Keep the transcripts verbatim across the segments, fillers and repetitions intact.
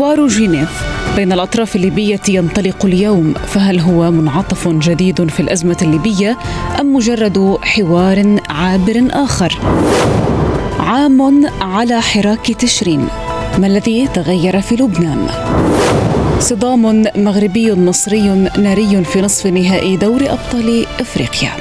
حوار جنيف بين الأطراف الليبية ينطلق اليوم، فهل هو منعطف جديد في الأزمة الليبية أم مجرد حوار عابر آخر؟ عام على حراك تشرين، ما الذي تغير في لبنان؟ صدام مغربي مصري ناري في نصف نهائي دوري أبطال إفريقيا.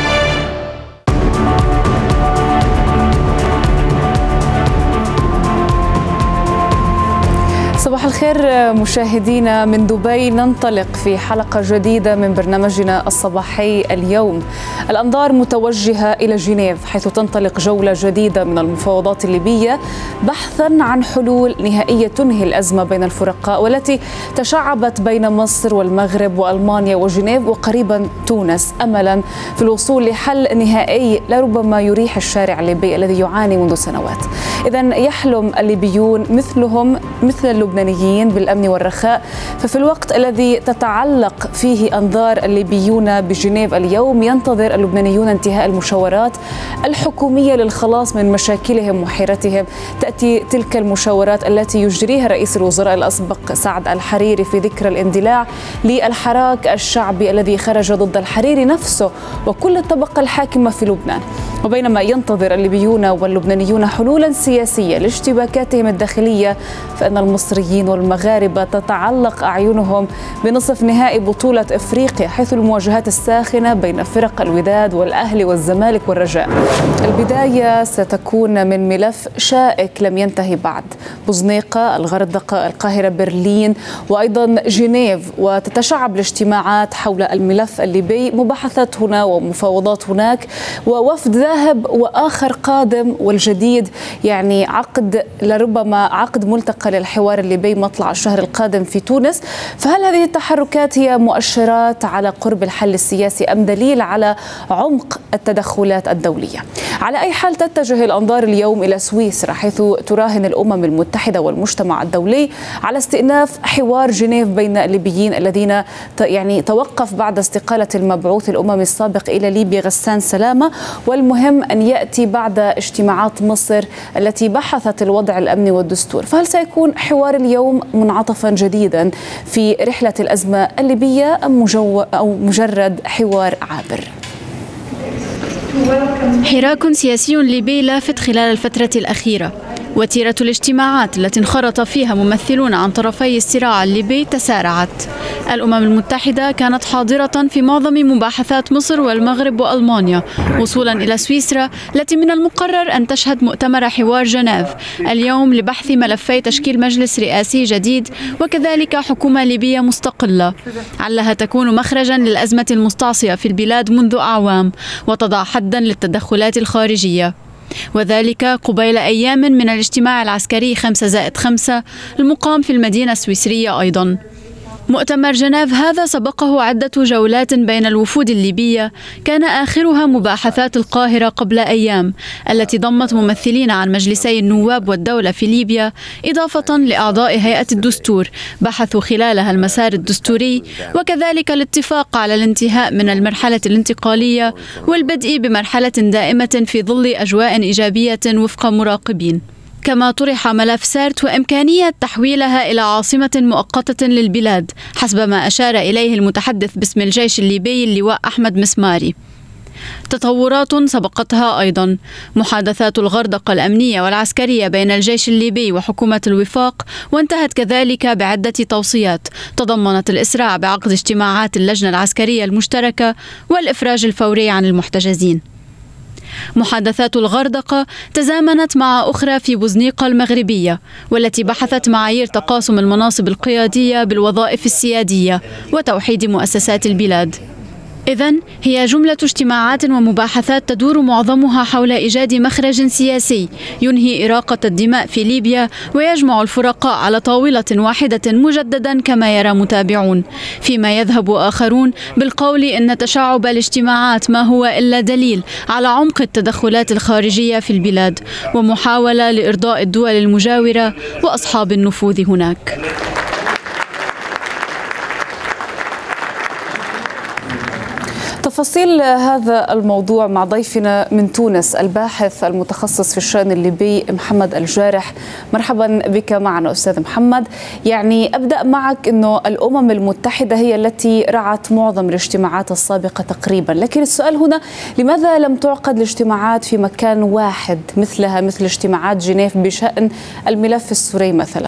صباح الخير مشاهدينا من دبي، ننطلق في حلقة جديدة من برنامجنا الصباحي اليوم. الأنظار متوجهة إلى جنيف، حيث تنطلق جولة جديدة من المفاوضات الليبية بحثا عن حلول نهائية تنهي الأزمة بين الفرقاء، والتي تشعبت بين مصر والمغرب وألمانيا وجنيف وقريبا تونس، أملا في الوصول لحل نهائي لربما يريح الشارع الليبي الذي يعاني منذ سنوات. إذن يحلم الليبيون مثلهم مثل اللبنانيين بالأمن والرخاء، ففي الوقت الذي تتعلق فيه أنظار الليبيون بجنيف اليوم ينتظر اللبنانيون انتهاء المشاورات الحكومية للخلاص من مشاكلهم وحيرتهم. تأتي تلك المشاورات التي يجريها رئيس الوزراء الأسبق سعد الحريري في ذكرى الاندلاع للحراك الشعبي الذي خرج ضد الحريري نفسه وكل الطبقة الحاكمة في لبنان. وبينما ينتظر الليبيون واللبنانيون حلولا سياسية لاشتباكاتهم الداخلية، فإن المصريين والمغاربة تتعلق أعينهم بنصف نهائي بطولة إفريقيا، حيث المواجهات الساخنة بين فرق الوداد والأهلي والزمالك والرجاء. البداية ستكون من ملف شائك لم ينتهي بعد، بوزنيقة، الغردقة، القاهرة، برلين وأيضا جنيف، وتتشعب الاجتماعات حول الملف الليبي، مباحثات هنا ومفاوضات هناك، ووفد ذاهب وآخر قادم، والجديد يعني عقد لربما عقد ملتقى للحوار الليبي مطلع الشهر القادم في تونس. فهل هذه التحركات هي مؤشرات على قرب الحل السياسي أم دليل على عمق التدخلات الدولية؟ على أي حال تتجه الأنظار اليوم إلى سويسرا، حيث تراهن الأمم المتحدة والمجتمع الدولي على استئناف حوار جنيف بين الليبيين الذين يعني توقف بعد استقالة المبعوث الأممي السابق إلى ليبيا غسان سلامة، والمهم أن يأتي بعد اجتماعات مصر التي بحثت الوضع الأمني والدستور. فهل سيكون حوار اليوم منعطفا جديدا في رحلة الأزمة الليبية أم مجو أو مجرد حوار عابر؟ حراك سياسي ليبي لافت خلال الفترة الأخيرة، وتيرة الاجتماعات التي انخرط فيها ممثلون عن طرفي الصراع الليبي تسارعت. الأمم المتحدة كانت حاضرة في معظم مباحثات مصر والمغرب وألمانيا، وصولا إلى سويسرا التي من المقرر أن تشهد مؤتمر حوار جنيف اليوم لبحث ملفي تشكيل مجلس رئاسي جديد وكذلك حكومة ليبية مستقلة، علها تكون مخرجا للأزمة المستعصية في البلاد منذ أعوام وتضع حدا للتدخلات الخارجية، وذلك قبيل أيام من الاجتماع العسكري خمسة زائد خمسة المقام في المدينة السويسرية. أيضا مؤتمر جنيف هذا سبقه عدة جولات بين الوفود الليبية، كان آخرها مباحثات القاهرة قبل أيام التي ضمت ممثلين عن مجلسي النواب والدولة في ليبيا، إضافة لأعضاء هيئة الدستور بحثوا خلالها المسار الدستوري، وكذلك الاتفاق على الانتهاء من المرحلة الانتقالية والبدء بمرحلة دائمة في ظل أجواء إيجابية وفق مراقبين. كما طرح ملف سارت وإمكانية تحويلها إلى عاصمة مؤقتة للبلاد حسب ما أشار إليه المتحدث باسم الجيش الليبي اللواء أحمد مسماري. تطورات سبقتها أيضا محادثات الغردقة الأمنية والعسكرية بين الجيش الليبي وحكومة الوفاق، وانتهت كذلك بعدة توصيات تضمنت الإسراع بعقد اجتماعات اللجنة العسكرية المشتركة والإفراج الفوري عن المحتجزين. محادثات الغردقة تزامنت مع أخرى في بوزنيقة المغربية، والتي بحثت معايير تقاسم المناصب القيادية بالوظائف السيادية وتوحيد مؤسسات البلاد. إذن هي جملة اجتماعات ومباحثات تدور معظمها حول إيجاد مخرج سياسي ينهي إراقة الدماء في ليبيا ويجمع الفرقاء على طاولة واحدة مجددا كما يرى متابعون، فيما يذهب آخرون بالقول إن تشعب الاجتماعات ما هو إلا دليل على عمق التدخلات الخارجية في البلاد ومحاولة لإرضاء الدول المجاورة وأصحاب النفوذ هناك. لتفاصيل هذا الموضوع مع ضيفنا من تونس الباحث المتخصص في الشأن الليبي محمد الجارح. مرحبا بك معنا أستاذ محمد. يعني أبدأ معك أنه الأمم المتحدة هي التي رعت معظم الاجتماعات السابقة تقريبا، لكن السؤال هنا لماذا لم تعقد الاجتماعات في مكان واحد مثلها مثل اجتماعات جنيف بشأن الملف السوري مثلا؟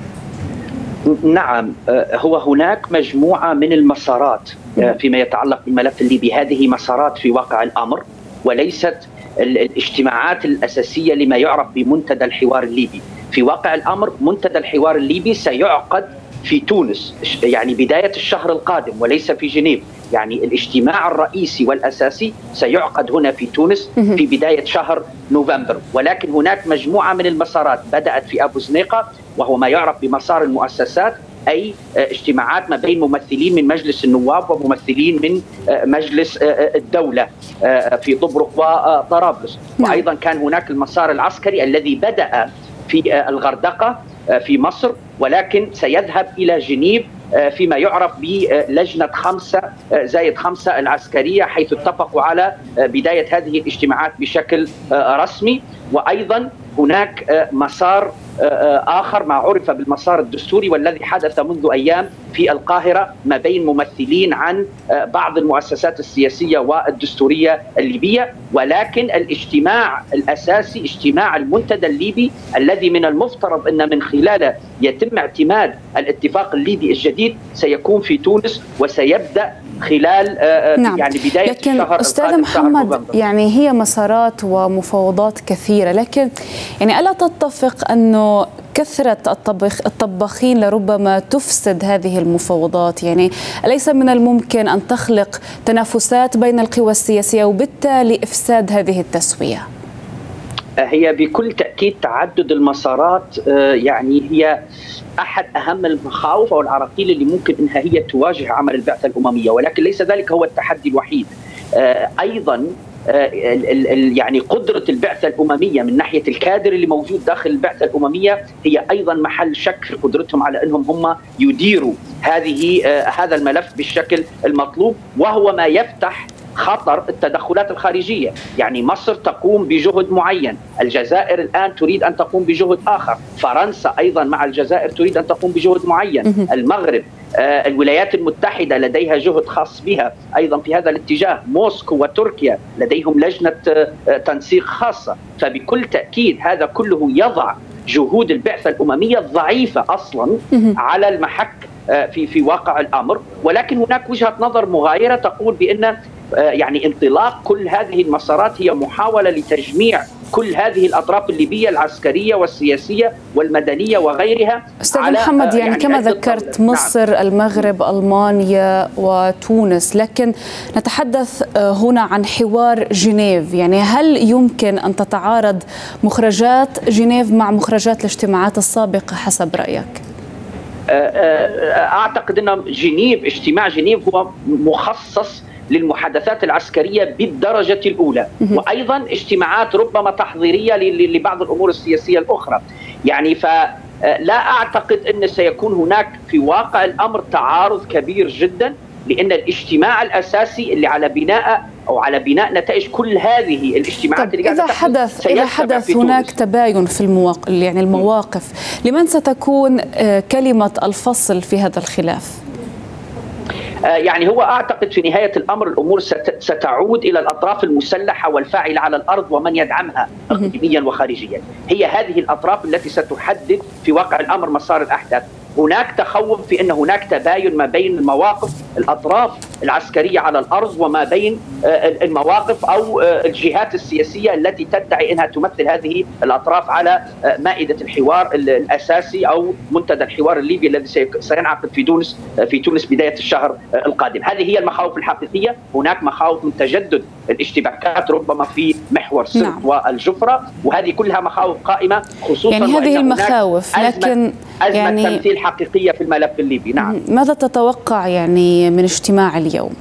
نعم، هو هناك مجموعة من المسارات فيما يتعلق بالملف الليبي. هذه مسارات في واقع الأمر وليست الاجتماعات الأساسية لما يعرف بمنتدى الحوار الليبي. في واقع الأمر منتدى الحوار الليبي سيعقد في تونس يعني بداية الشهر القادم وليس في جنيف. يعني الاجتماع الرئيسي والأساسي سيعقد هنا في تونس في بداية شهر نوفمبر، ولكن هناك مجموعة من المسارات بدأت في أبو زنيقة وهو ما يعرف بمسار المؤسسات، أي اجتماعات ما بين ممثلين من مجلس النواب وممثلين من مجلس الدولة في طبرق وطرابلس. وأيضا كان هناك المسار العسكري الذي بدأ في الغردقة في مصر ولكن سيذهب إلى جنيف فيما يعرف بلجنة خمسة زائد خمسة العسكرية، حيث اتفقوا على بداية هذه الاجتماعات بشكل رسمي. وأيضا هناك مسار آخر ما عرف بالمسار الدستوري والذي حدث منذ أيام في القاهرة ما بين ممثلين عن بعض المؤسسات السياسية والدستورية الليبية. ولكن الاجتماع الأساسي اجتماع المنتدى الليبي الذي من المفترض أن من خلاله يتم اعتماد الاتفاق الليبي الجديد سيكون في تونس وسيبدأ خلال نعم. يعني بداية لكن الشهر أستاذ محمد، يعني هي مسارات ومفاوضات كثيرة، لكن يعني ألا تتفق أنه كثرة الطبخ الطباخين لربما تفسد هذه المفاوضات؟ يعني أليس من الممكن أن تخلق تنافسات بين القوى السياسية وبالتالي إفساد هذه التسوية؟ هي بكل تأكيد تعدد المسارات يعني هي أحد أهم المخاوف أو العراقيل اللي ممكن أنها هي تواجه عمل البعثة الأممية، ولكن ليس ذلك هو التحدي الوحيد. أيضا يعني قدرة البعثة الأممية من ناحية الكادر اللي موجود داخل البعثة الأممية هي أيضا محل شك في قدرتهم على أنهم هم يديروا هذه هذا الملف بالشكل المطلوب، وهو ما يفتح خطر التدخلات الخارجية. يعني مصر تقوم بجهد معين، الجزائر الآن تريد أن تقوم بجهد آخر، فرنسا أيضا مع الجزائر تريد أن تقوم بجهد معين، المغرب، آه، الولايات المتحدة لديها جهد خاص بها أيضا في هذا الاتجاه، موسكو وتركيا لديهم لجنة آه، تنسيق خاصة. فبكل تأكيد هذا كله يضع جهود البعثة الأممية الضعيفة أصلا على المحك في في واقع الأمر. ولكن هناك وجهة نظر مغايرة تقول بأن يعني انطلاق كل هذه المسارات هي محاولة لتجميع كل هذه الأطراف الليبية العسكرية والسياسية والمدنية وغيرها. أستاذ محمد، يعني, يعني كما ذكرت مصر، نعم. المغرب، ألمانيا وتونس، لكن نتحدث هنا عن حوار جنيف. يعني هل يمكن أن تتعارض مخرجات جنيف مع مخرجات الاجتماعات السابقة حسب رأيك؟ أعتقد أن جنيف اجتماع جنيف هو مخصص للمحادثات العسكرية بالدرجة الأولى، وأيضا اجتماعات ربما تحضيرية لبعض الأمور السياسية الأخرى. يعني فلا أعتقد أن سيكون هناك في واقع الأمر تعارض كبير جدا، لأن الاجتماع الأساسي اللي على بناء أو على بناء نتائج كل هذه الاجتماعات اللي إذا حدث إذا حدث هناك تباين في المواقف، يعني المواقف، لمن ستكون كلمة الفصل في هذا الخلاف؟ يعني هو أعتقد في نهاية الأمر الأمور ستعود إلى الأطراف المسلحة والفاعلة على الأرض ومن يدعمها إقليميا وخارجيا. هي هذه الأطراف التي ستحدد في واقع الأمر مسار الأحداث. هناك تخوف في أن هناك تباين ما بين المواقف الأطراف العسكرية على الأرض وما بين المواقف أو الجهات السياسية التي تدعي أنها تمثل هذه الأطراف على مائدة الحوار الأساسي أو منتدى الحوار الليبي الذي سينعقد في تونس في تونس بداية الشهر القادم. هذه هي المخاوف الحقيقية. هناك مخاوف من تجدد الاشتباكات ربما في محور سرت نعم. والجفرة، وهذه كلها مخاوف قائمة، خصوصا يعني هذه المخاوف، لكن أزمة يعني تمثيل حقيقية في الملف الليبي. نعم. ماذا تتوقع يعني من اجتماع اليوم؟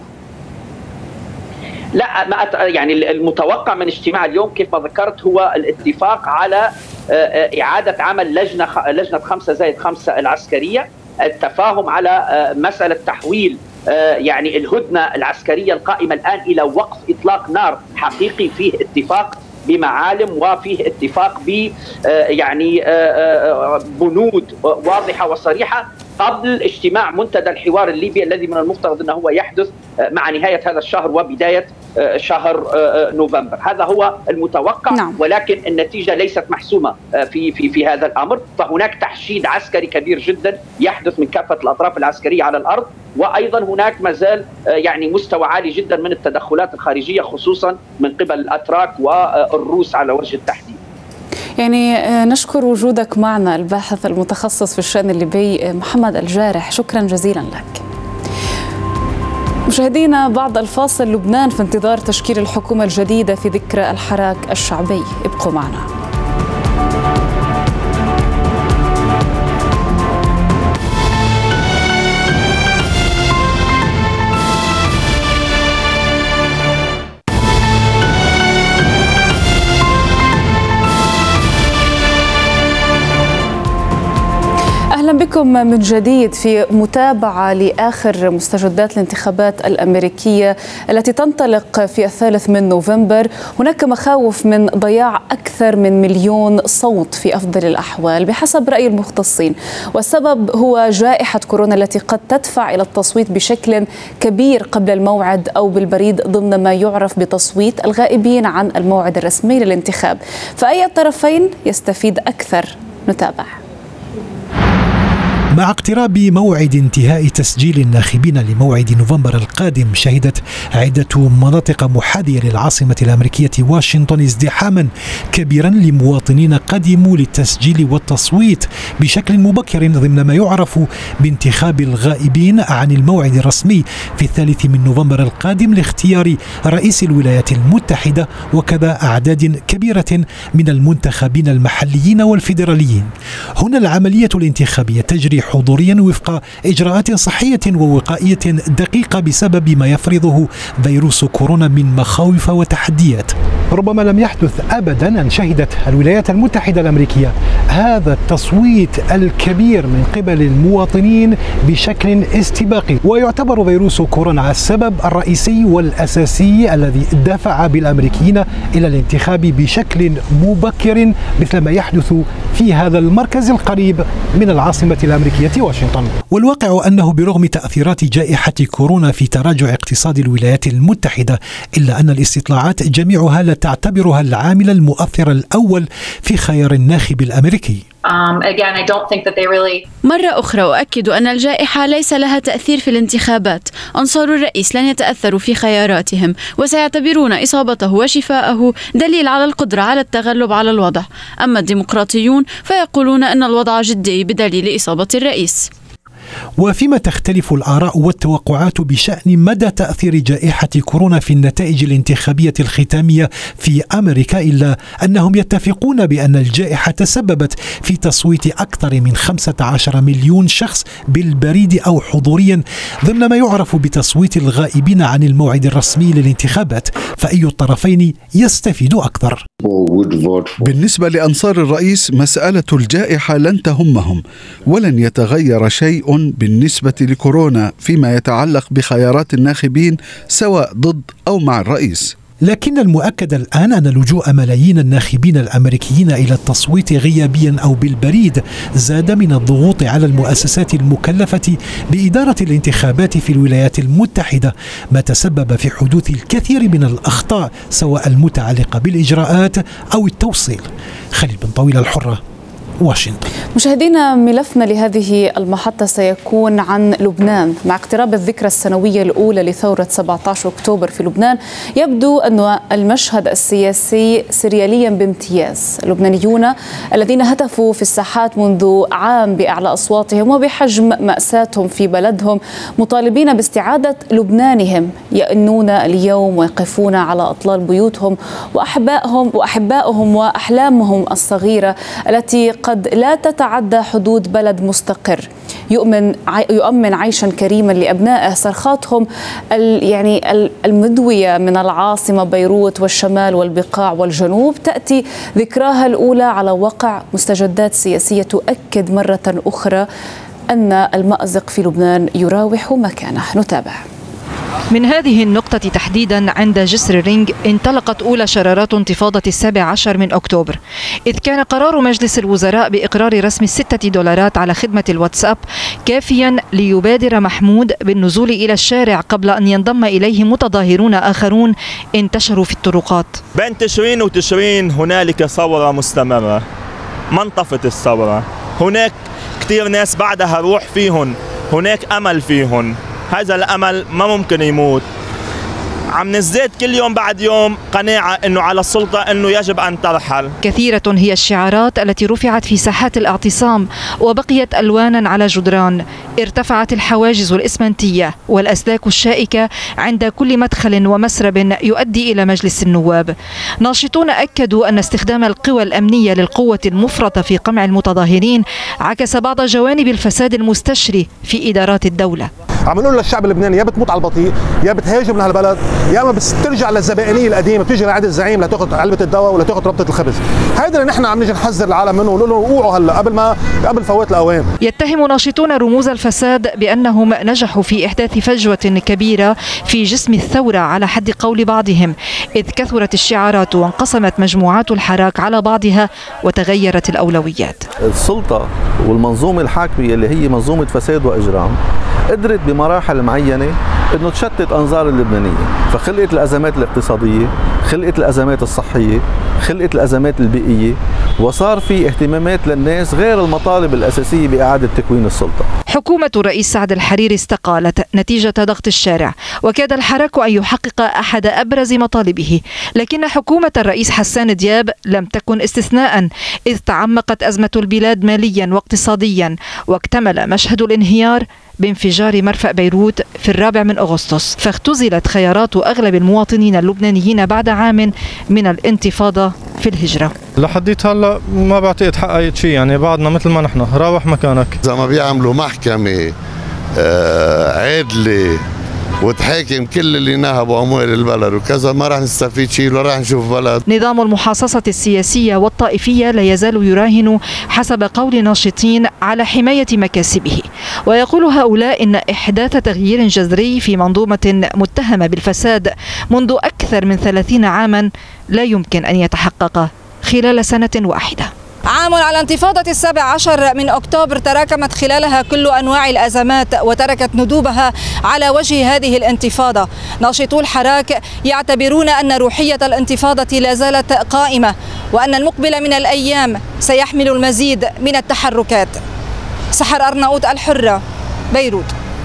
لا، ما يعني المتوقع من اجتماع اليوم كيف ما ذكرت هو الاتفاق على إعادة عمل لجنة لجنة خمسة زائد خمسة العسكرية، التفاهم على مسألة تحويل يعني الهدنة العسكرية القائمة الآن إلى وقف إطلاق نار حقيقي فيه اتفاق بمعالم وفيه اتفاق ب يعني بنود واضحة وصريحة قبل اجتماع منتدى الحوار الليبي الذي من المفترض أنه هو يحدث مع نهاية هذا الشهر وبداية شهر نوفمبر. هذا هو المتوقع. نعم. ولكن النتيجة ليست محسومة في في في هذا الأمر، فهناك تحشيد عسكري كبير جدا يحدث من كافة الأطراف العسكرية على الأرض، وأيضا هناك مازال يعني مستوى عالي جدا من التدخلات الخارجية خصوصا من قبل الأتراك والروس على وجه التحديد. يعني نشكر وجودك معنا الباحث المتخصص في الشأن الليبي محمد الجارح، شكرا جزيلا لك. مشاهدينا بعد الفاصل، لبنان في انتظار تشكيل الحكومة الجديدة في ذكرى الحراك الشعبي، ابقوا معنا. أهلا بكم من جديد في متابعة لآخر مستجدات الانتخابات الأمريكية التي تنطلق في الثالث من نوفمبر. هناك مخاوف من ضياع أكثر من مليون صوت في أفضل الأحوال بحسب رأي المختصين، والسبب هو جائحة كورونا التي قد تدفع إلى التصويت بشكل كبير قبل الموعد أو بالبريد ضمن ما يعرف بتصويت الغائبين عن الموعد الرسمي للانتخاب. فأي الطرفين يستفيد أكثر؟ نتابع. مع اقتراب موعد انتهاء تسجيل الناخبين لموعد نوفمبر القادم، شهدت عدة مناطق محاذية للعاصمة الأمريكية واشنطن ازدحاما كبيرا لمواطنين قدموا للتسجيل والتصويت بشكل مبكر ضمن ما يعرف بانتخاب الغائبين عن الموعد الرسمي في الثالث من نوفمبر القادم لاختيار رئيس الولايات المتحدة، وكذا أعداد كبيرة من المنتخبين المحليين والفيدراليين. هنا العملية الانتخابية تجري حضوريا وفق إجراءات صحية ووقائية دقيقة بسبب ما يفرضه فيروس كورونا من مخاوف وتحديات. ربما لم يحدث أبدا أن شهدت الولايات المتحدة الأمريكية هذا التصويت الكبير من قبل المواطنين بشكل استباقي، ويعتبر فيروس كورونا السبب الرئيسي والأساسي الذي دفع بالأمريكيين إلى الانتخاب بشكل مبكر مثل ما يحدث في هذا المركز القريب من العاصمة الأمريكية واشنطن. والواقع أنه برغم تأثيرات جائحة كورونا في تراجع اقتصاد الولايات المتحدة، إلا أن الاستطلاعات جميعها لا تعتبرها العامل المؤثر الأول في خيار الناخب الأمريكي. Um, again, I don't think that they really... مرة أخرى أؤكد أن الجائحة ليس لها تأثير في الانتخابات. أنصار الرئيس لن يتأثروا في خياراتهم، وسيعتبرون إصابته وشفاءه دليل على القدرة على التغلب على الوضع. أما الديمقراطيون فيقولون أن الوضع جدي بدليل إصابة الرئيس. وفيما تختلف الآراء والتوقعات بشأن مدى تأثير جائحة كورونا في النتائج الانتخابية الختامية في أمريكا، إلا أنهم يتفقون بأن الجائحة تسببت في تصويت أكثر من خمسة عشر مليون شخص بالبريد أو حضوريا ضمن ما يعرف بتصويت الغائبين عن الموعد الرسمي للانتخابات. فأي الطرفين يستفيد أكثر؟ بالنسبة لأنصار الرئيس، مسألة الجائحة لن تهمهم، ولن يتغير شيء بالنسبة لكورونا فيما يتعلق بخيارات الناخبين سواء ضد أو مع الرئيس. لكن المؤكد الآن أن لجوء ملايين الناخبين الأمريكيين إلى التصويت غيابيا أو بالبريد زاد من الضغوط على المؤسسات المكلفة بإدارة الانتخابات في الولايات المتحدة، ما تسبب في حدوث الكثير من الأخطاء سواء المتعلقة بالإجراءات أو التوصيل. خليل بن طويل، الحرة، واشنطن. مشاهدينا، ملفنا لهذه المحطة سيكون عن لبنان. مع اقتراب الذكرى السنوية الأولى لثورة سبعة عشر أكتوبر في لبنان، يبدو أن المشهد السياسي سرياليا بامتياز. اللبنانيون الذين هتفوا في الساحات منذ عام بأعلى أصواتهم وبحجم مأساتهم في بلدهم مطالبين باستعادة لبنانهم، يأنون اليوم ويقفون على أطلال بيوتهم وأحبائهم وأحبائهم وأحلامهم الصغيرة التي قد لا تتعدى حدود بلد مستقر يؤمن يؤمن عيشا كريما لأبنائه. صرخاتهم يعني المدوية من العاصمة بيروت والشمال والبقاع والجنوب تأتي ذكراها الأولى على وقع مستجدات سياسية تؤكد مرة أخرى أن المأزق في لبنان يراوح مكانه. نتابع. من هذه النقطة تحديدا عند جسر الرينج انطلقت أولى شرارات انتفاضة السابع عشر من أكتوبر، إذ كان قرار مجلس الوزراء بإقرار رسم الستة دولارات على خدمة الواتساب كافيا ليبادر محمود بالنزول إلى الشارع قبل أن ينضم إليه متظاهرون آخرون انتشروا في الطرقات. بين تشرين وتشرين هنالك ثورة مستمرة، ما انطفت الثورة، هناك كثير ناس بعدها روح فيهم، هناك أمل فيهم، هذا الأمل ما ممكن يموت. عم نزداد كل يوم بعد يوم قناعة أنه على السلطة أنه يجب أن ترحل. كثيرة هي الشعارات التي رفعت في ساحات الاعتصام وبقيت ألوانا على جدران. ارتفعت الحواجز الإسمنتية والأسلاك الشائكة عند كل مدخل ومسرب يؤدي إلى مجلس النواب. ناشطون أكدوا أن استخدام القوى الأمنية للقوة المفرطة في قمع المتظاهرين عكس بعض جوانب الفساد المستشري في إدارات الدولة. عم نقول للشعب اللبناني يا بتموت على البطيء، يا بتهاجم لهالبلد، يا اما بترجع للزبائنيه القديمه، بتيجي لعند الزعيم لتاخذ علبه الدواء ولا تاخذ ربطه الخبز. هذا اللي نحن عم نيجي نحذر العالم منه ونقول لهم اوعوا هلا قبل ما قبل فوات الاوان. يتهم ناشطون رموز الفساد بانهم نجحوا في احداث فجوه كبيره في جسم الثوره على حد قول بعضهم، اذ كثرت الشعارات وانقسمت مجموعات الحراك على بعضها وتغيرت الاولويات. السلطه والمنظومه الحاكمه اللي هي منظومه فساد واجرام قدرت بمراحل معينة أنه تشتت أنظار اللبنانية، فخلقت الأزمات الاقتصادية، خلقت الأزمات الصحية، خلقت الأزمات البيئية، وصار في اهتمامات للناس غير المطالب الأساسية بإعادة تكوين السلطة. حكومة الرئيس سعد الحريري استقالت نتيجة ضغط الشارع، وكاد الحراك أن يحقق أحد أبرز مطالبه، لكن حكومة الرئيس حسان دياب لم تكن استثناء، إذ تعمقت أزمة البلاد ماليا واقتصاديا، واكتمل مشهد الانهيار بانفجار مرفأ بيروت في الرابع من أغسطس، فاختزلت خيارات أغلب المواطنين اللبنانيين بعد عام من الانتفاضة في الهجرة. لحديت هلا ما بعتقد حققت شيء، يعني بعدنا مثل ما نحن، راوح مكانك. إذا ما بيعملوا محكمة عادلة وتحاكم كل اللي نهبوا أموال البلد وكذا، ما راح نستفيد شيء ولا راح نشوف بلد. نظام المحاصصة السياسية والطائفية لا يزال يراهن حسب قول ناشطين على حماية مكاسبه، ويقول هؤلاء إن إحداث تغيير جذري في منظومة متهمة بالفساد منذ أكثر من ثلاثين عاما لا يمكن أن يتحقق خلال سنة واحدة. عام على انتفاضة السابع عشر من أكتوبر تراكمت خلالها كل أنواع الأزمات وتركت ندوبها على وجه هذه الانتفاضة. ناشطو الحراك يعتبرون أن روحية الانتفاضة لا زالت قائمة، وأن المقبل من الأيام سيحمل المزيد من التحركات. سحر أرناؤوط، الحرة، بيروت.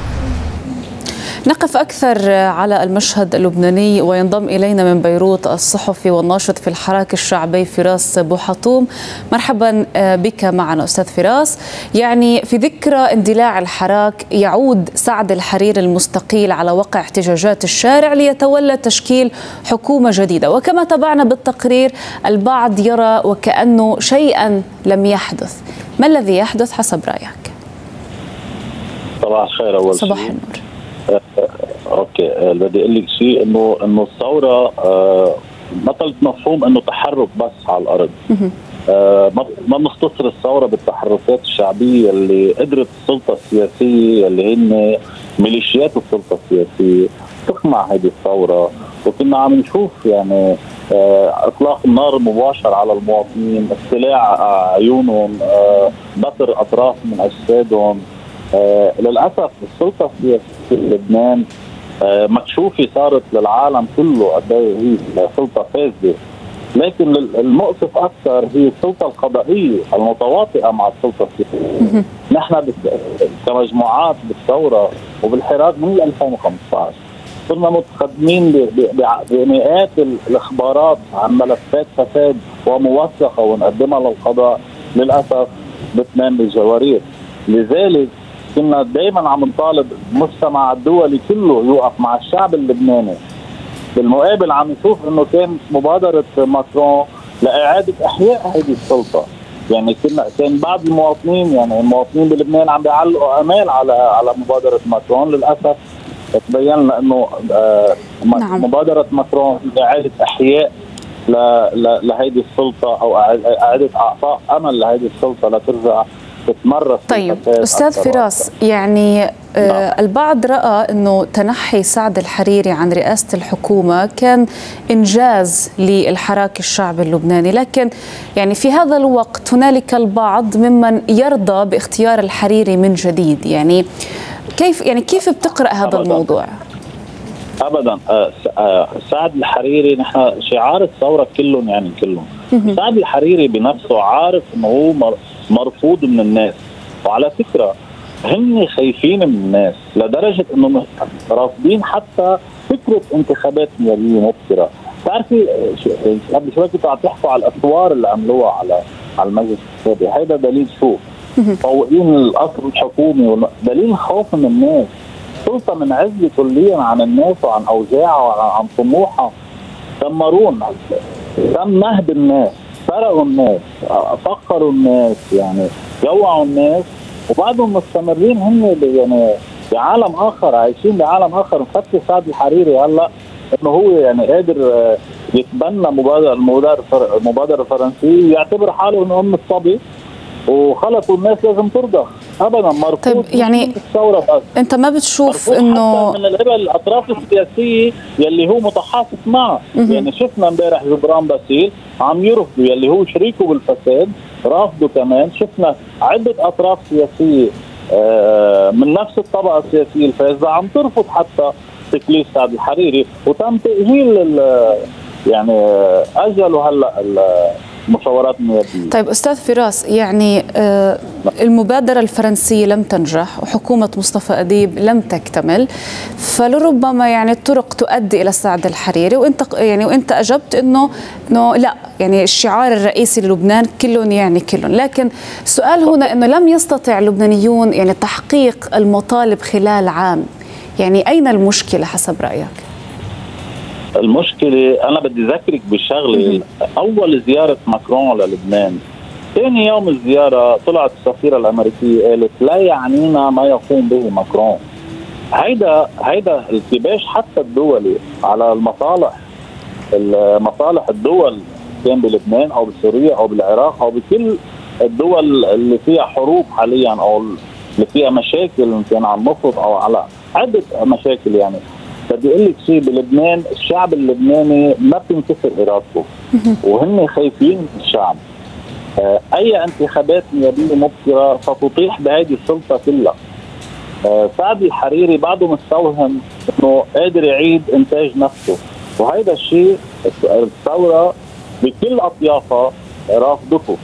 نقف أكثر على المشهد اللبناني وينضم إلينا من بيروت الصحفي والناشط في الحراك الشعبي فراس بوحطوم. مرحبا بك معنا أستاذ فراس. يعني في ذكرى اندلاع الحراك يعود سعد الحريري المستقيل على وقع احتجاجات الشارع ليتولى تشكيل حكومة جديدة، وكما تابعنا بالتقرير البعض يرى وكأنه شيئا لم يحدث. ما الذي يحدث حسب رأيك؟ صباح الخير. أول صباح النور. آه، اوكي، آه، بدي اقول لك شيء، انه انه الثوره آه، مثل مفهوم انه تحرك بس على الارض. آه، ما بنختصر الثوره بالتحركات الشعبيه اللي قدرت السلطه السياسيه اللي هن ميليشيات السلطه السياسيه تقمع هذه الثوره، وكنا عم نشوف يعني آه، اطلاق النار المباشر على المواطنين، استيلاء عيونهم، آه، بتر اطراف من اجسادهم. آه للأسف السلطة السياسية في لبنان آه مكشوفة صارت للعالم كله قد هي سلطة فاسدة، لكن المؤسف أكثر هي السلطة القضائية المتواطئة مع السلطة السياسية. نحن كمجموعات بالثورة وبالحراك من ألفين وخمسة عشر كنا متقدمين بمئات الإخبارات عن ملفات فساد وموثقة ونقدمها للقضاء، للأسف بتنام بالجوارير. لذلك كنا دائما عم نطالب المجتمع الدولي كله يوقف مع الشعب اللبناني. بالمقابل عم نشوف انه كان مبادره ماكرون لاعاده احياء هذه السلطه، يعني كنا كان بعض المواطنين يعني المواطنين بلبنان عم بيعلقوا امال على على مبادره ماكرون. للاسف تبين لنا انه آه نعم. مبادره ماكرون لاعاده احياء لهذه السلطه او اعاده اعطاء امل لهذه السلطه لترجع تتمرس. طيب أستاذ فراس، يعني آه البعض رأى أنه تنحي سعد الحريري عن رئاسة الحكومة كان إنجاز للحراك الشعبي اللبناني، لكن يعني في هذا الوقت هنالك البعض ممن يرضى باختيار الحريري من جديد. يعني كيف يعني كيف بتقرأ هذا أبداً. الموضوع؟ ابدا آه آه سعد الحريري، نحن شعار الثوره كلهم يعني كلهم. سعد الحريري بنفسه عارف انه هو مرفوض من الناس، وعلى فكره هن خايفين من الناس لدرجه انه رافضين حتى فكره انتخابات نيابيه مبكره. بتعرفي قبل شوي كنتوا عم تحكوا على الاسوار اللي عملوها على على المجلس الشعبي، هيدا دليل شو؟ مفوقين القصر الحكومي، دليل خوف من الناس. سلطة منعزلة كليا عن الناس وعن اوجاعها وعن طموحها. دمرونا، تم نهب الناس، سرقوا الناس، فقروا الناس، يعني جوعوا الناس، وبعدهم مستمرين هم يعني بعالم اخر، عايشين بعالم اخر. مفتش سعد الحريري هلا انه هو يعني قادر يتبنى مبادره المبادره المبادره الفرنسيه، يعتبر حاله انه ام الصبي وخلص والناس لازم ترضى. ابدا مرفوض. طيب يعني الثوره بس انت ما بتشوف انه من قبل الاطراف السياسيه يلي هو متحافظ معه. يعني شفنا امبارح جبران باسيل عم يرفضوا، يلي هو شريكه بالفساد رافضه كمان. شفنا عده اطراف سياسيه من نفس الطبقه السياسيه الفاسده عم ترفض حتى تكليف سعد الحريري، وتم تاجيل يعني اجلوا هلا مشاورات النيابية. طيب أستاذ فراس، يعني آه المبادرة الفرنسية لم تنجح وحكومة مصطفى أديب لم تكتمل، فلربما يعني الطرق تؤدي إلى سعد الحريري، وأنت يعني وأنت أجبت إنه إنه لا، يعني الشعار الرئيسي للبنان كلهم يعني كلهم، لكن السؤال هنا إنه لم يستطع اللبنانيون يعني تحقيق المطالب خلال عام. يعني أين المشكلة حسب رأيك؟ المشكلة أنا بدي أذكرك بشغلة. أول زيارة ماكرون للبنان، ثاني يوم الزيارة طلعت السفيرة الأمريكية قالت لا يعنينا ما يقوم به ماكرون. هيدا هيدا التباش حتى الدولي على المصالح المصالح الدول كان بلبنان أو بسوريا أو بالعراق أو بكل الدول اللي فيها حروب حاليا أو اللي فيها مشاكل كان على النفط أو على عدة مشاكل. يعني بدي اقول لك شيء، بلبنان الشعب اللبناني ما بتنكسر ارادته وهن خايفين من الشعب. آه اي انتخابات نيابيه مبكره ستطيح بهذه السلطه كلها. آه سعد الحريري بعده مستوهم انه قادر يعيد انتاج نفسه، وهذا الشيء الثوره بكل اطيافها رافضته.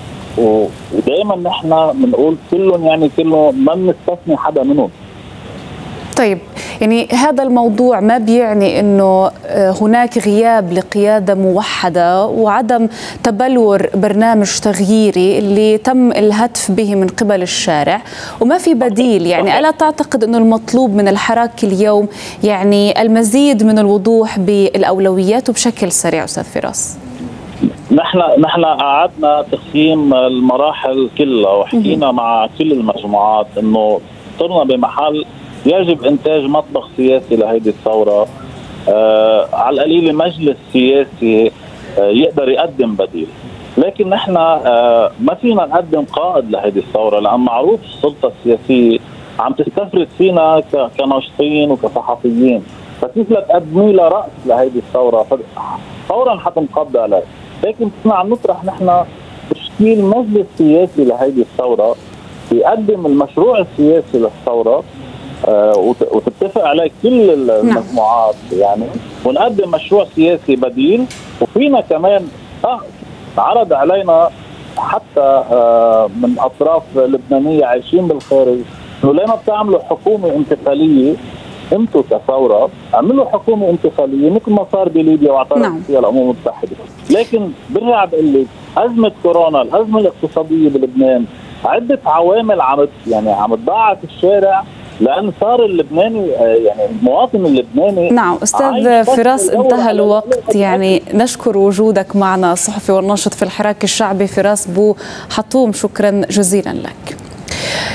ودائما نحن بنقول كلهم يعني كلهم، ما بنستثني حدا منهم. طيب يعني هذا الموضوع ما بيعني أنه هناك غياب لقيادة موحدة وعدم تبلور برنامج تغييري اللي تم الهتف به من قبل الشارع وما في بديل. يعني ألا تعتقد أنه المطلوب من الحراك اليوم يعني المزيد من الوضوح بالأولويات وبشكل سريع أستاذ فراس؟ نحن نحن قعدنا تقسيم المراحل كلها وحكينا مع كل المجموعات انه صرنا بمحل يجب انتاج مطبخ سياسي لهيدي الثوره. آه على القليل مجلس سياسي آه يقدر يقدم بديل، لكن نحن آه ما فينا نقدم قائد لهيدي الثوره، لان معروف السلطه السياسيه عم تستفرد فينا كناشطين وكصحفيين، فكيف لا تقدمي لها راس لهيدي الثوره فورا حتنقض عليه. لكن كنا عم نطرح نحن تشكيل مجلس سياسي لهيدي الثوره يقدم المشروع السياسي للثوره آه وتتفق عليه كل المجموعات. يعني ونقدم مشروع سياسي بديل. وفينا كمان آه عرض علينا حتى آه من اطراف لبنانيه عايشين بالخارج انه ليه ما بتعملوا حكومه انتقاليه انتم كثوره، عملوا حكومه انتقاليه مثل ما صار بليبيا واعترفت نعم. فيها الامم المتحده. لكن برجع بقول لك ازمه كورونا، الازمه الاقتصاديه بلبنان، عده عوامل عم يعني عم تضاعف الشارع، لأن صار اللبناني يعني المواطن اللبناني. نعم أستاذ فراس، انتهى الوقت. يعني نشكر وجودك معنا، الصحفي والناشط في الحراك الشعبي فراس بو حطوم، شكرا جزيلا لك.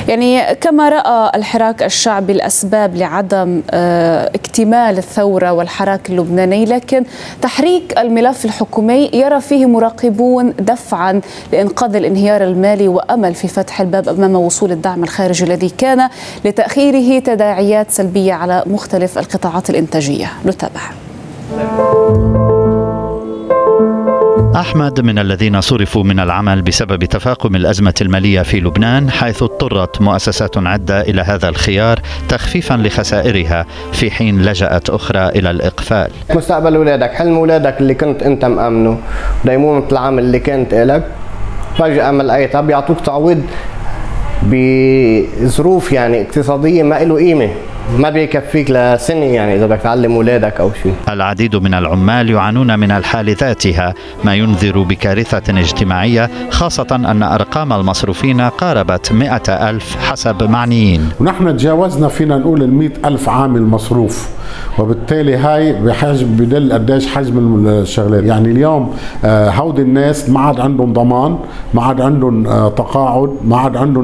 يعني كما رأى الحراك الشعبي الأسباب لعدم اكتمال الثورة والحراك اللبناني، لكن تحريك الملف الحكومي يرى فيه مراقبون دفعا لإنقاذ الانهيار المالي وأمل في فتح الباب أمام وصول الدعم الخارجي الذي كان لتأخيره تداعيات سلبية على مختلف القطاعات الإنتاجية. نتابع. أحمد من الذين صرفوا من العمل بسبب تفاقم الأزمة المالية في لبنان، حيث اضطرت مؤسسات عدة إلى هذا الخيار تخفيفا لخسائرها في حين لجأت أخرى إلى الإقفال. مستقبل أولادك، حلم أولادك اللي كنت أنت مأمنه، ديمومة العمل اللي كانت إلك فجأة ما لقيتها، بيعطوك تعويض بظروف يعني اقتصادية ما له قيمة، ما بيكفيك لسنة يعني إذا بدك تعلم أولادك أو شيء. العديد من العمال يعانون من الحال ذاتها، ما ينذر بكارثة اجتماعية، خاصة أن أرقام المصروفين قاربت مئة ألف حسب معنيين. ونحن تجاوزنا فينا نقول المئة ألف عامل مصروف، وبالتالي هاي بحجم بدل قديش حجم الشغلات. يعني اليوم هود الناس ما عاد عندهم ضمان، ما عاد عندهم تقاعد، ما عاد عندهم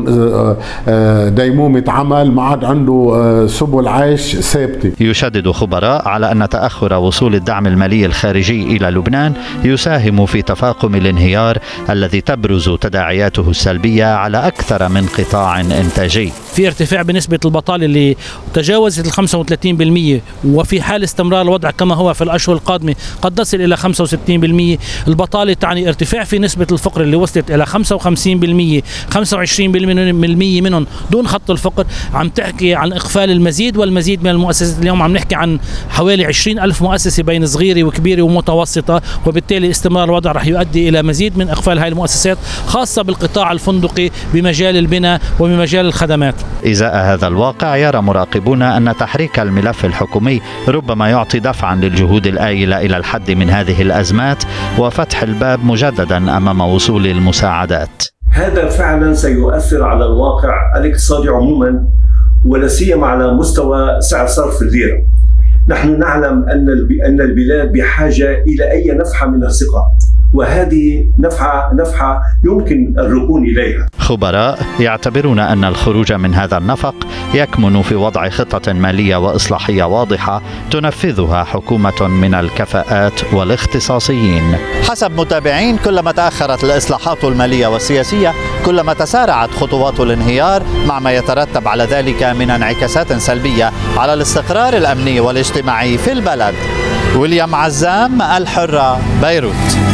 ديمومة عمل، ما عاد عنده سبل العيش ثابتة. يشدد خبراء على أن تأخر وصول الدعم المالي الخارجي إلى لبنان يساهم في تفاقم الانهيار الذي تبرز تداعياته السلبية على أكثر من قطاع إنتاجي. في ارتفاع بنسبة البطالة اللي تجاوزت ال خمسة وثلاثين بالمئة، وفي حال استمرار الوضع كما هو في الأشهر القادمة قد تصل إلى خمسة وستين بالمئة. البطالة تعني ارتفاع في نسبة الفقر اللي وصلت إلى خمسة وخمسين بالمئة، خمسة وعشرين بالمئة منهم دون خط الفقر. عم تحكي عن إقفال المزيد والمزيد من المؤسسات. اليوم عم نحكي عن حوالي عشرين ألف مؤسسة بين صغيرة وكبيرة ومتوسطة، وبالتالي استمرار الوضع رح يؤدي إلى مزيد من إقفال هذه المؤسسات، خاصة بالقطاع الفندقي بمجال البناء وبمجال الخدمات. إزاء هذا الواقع يرى مراقبون أن تحريك الملف الحكومي ربما يعطي دفعا للجهود الآيلة إلى الحد من هذه الأزمات وفتح الباب مجددا أمام وصول المساعدات. هذا فعلا سيؤثر على الواقع الاقتصادي عموما، ولا سيما على مستوى سعر صرف الليرة. نحن نعلم أن أن البلاد بحاجة إلى أي نفحة من الثقة، وهذه نفحة نفحة يمكن الركون إليها. خبراء يعتبرون أن الخروج من هذا النفق يكمن في وضع خطة مالية وإصلاحية واضحة تنفذها حكومة من الكفاءات والاختصاصيين. حسب متابعين، كلما تأخرت الإصلاحات المالية والسياسية كلما تسارعت خطوات الانهيار، مع ما يترتب على ذلك من انعكاسات سلبية على الاستقرار الأمني والاجتماعي في البلد. ويليام عزام، الحرة، بيروت.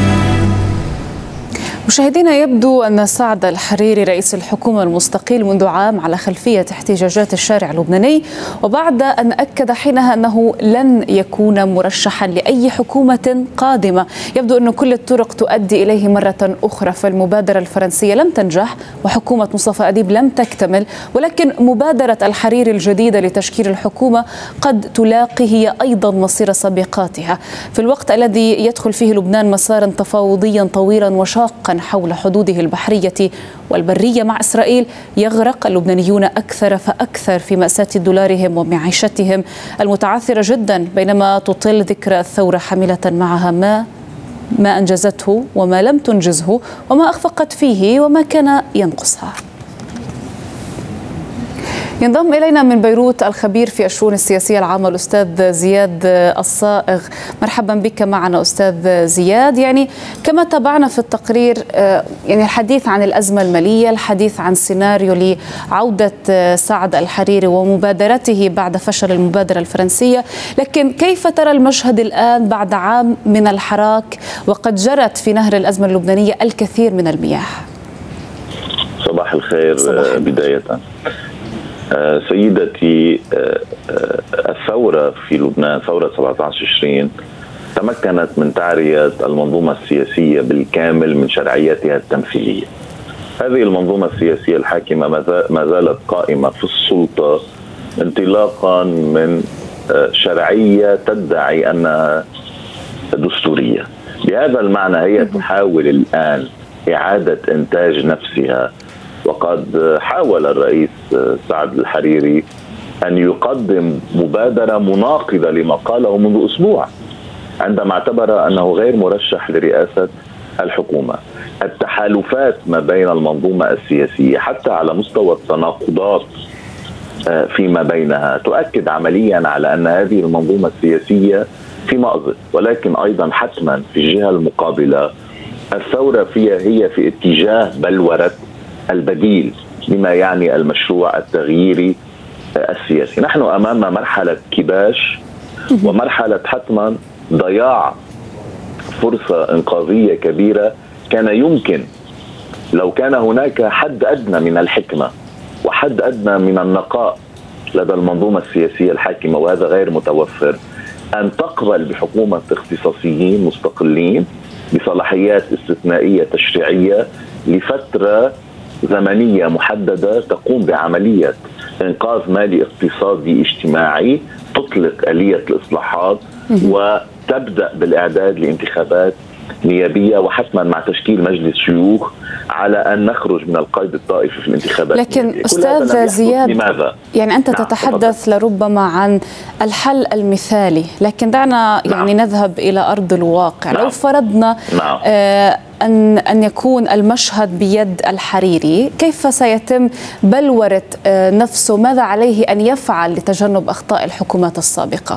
مشاهدينا، يبدو أن سعد الحريري رئيس الحكومة المستقيل منذ عام على خلفية احتجاجات الشارع اللبناني، وبعد أن أكد حينها أنه لن يكون مرشحا لأي حكومة قادمة. يبدو أن كل الطرق تؤدي إليه مرة أخرى، فالمبادرة الفرنسية لم تنجح وحكومة مصطفى أديب لم تكتمل، ولكن مبادرة الحريري الجديدة لتشكيل الحكومة قد تلاقي هي أيضا مصير سابقاتها، في الوقت الذي يدخل فيه لبنان مسارا تفاوضيا طويلا وشاقا حول حدوده البحرية والبرية مع إسرائيل. يغرق اللبنانيون أكثر فأكثر في مأساة دولارهم ومعيشتهم المتعثرة جدا، بينما تطل ذكرى الثورة حاملة معها ما ما أنجزته وما لم تنجزه وما أخفقت فيه وما كان ينقصها. ينضم إلينا من بيروت الخبير في الشؤون السياسية العامة الأستاذ زياد الصائغ. مرحبا بك معنا أستاذ زياد. يعني كما تابعنا في التقرير، يعني الحديث عن الأزمة المالية، الحديث عن سيناريو لعودة سعد الحريري ومبادرته بعد فشل المبادرة الفرنسية، لكن كيف ترى المشهد الآن بعد عام من الحراك وقد جرت في نهر الأزمة اللبنانية الكثير من المياه؟ صباح الخير. صباح بداية سيدتي، الثورة في لبنان، ثورة سبعة عشر تشرين، تمكنت من تعرية المنظومة السياسية بالكامل من شرعيتها التمثيلية. هذه المنظومة السياسية الحاكمة ما زالت قائمة في السلطة انطلاقا من شرعية تدعي أنها دستورية. بهذا المعنى هي تحاول الآن إعادة إنتاج نفسها، وقد حاول الرئيس سعد الحريري أن يقدم مبادرة مناقضة لما قاله منذ أسبوع، عندما اعتبر أنه غير مرشح لرئاسة الحكومة. التحالفات ما بين المنظومة السياسية حتى على مستوى التناقضات فيما بينها تؤكد عمليا على أن هذه المنظومة السياسية في مأزق، ولكن أيضا حتما في الجهة المقابلة الثورة فيها هي في اتجاه بلورة البديل لما يعني المشروع التغييري السياسي. نحن أمام مرحلة كباش ومرحلة حتما ضياع فرصة إنقاذية كبيرة. كان يمكن لو كان هناك حد أدنى من الحكمة وحد أدنى من النقاء لدى المنظومة السياسية الحاكمة، وهذا غير متوفر، أن تقبل بحكومة اختصاصيين مستقلين بصلاحيات استثنائية تشريعية لفترة زمنية محددة تقوم بعملية إنقاذ مالي اقتصادي اجتماعي، تطلق آلية الإصلاحات وتبدأ بالإعداد لانتخابات نيابية، وحتما مع تشكيل مجلس شيوخ على أن نخرج من القيد الطائفي في الانتخابات. لكن أستاذ زياد، لماذا؟ يعني أنت نعم تتحدث تفضل. لربما عن الحل المثالي، لكن دعنا نعم. يعني نذهب إلى أرض الواقع. نعم. لو فرضنا نعم. آه أن أن يكون المشهد بيد الحريري، كيف سيتم بلورة آه نفسه؟ ماذا عليه أن يفعل لتجنب أخطاء الحكومات السابقة؟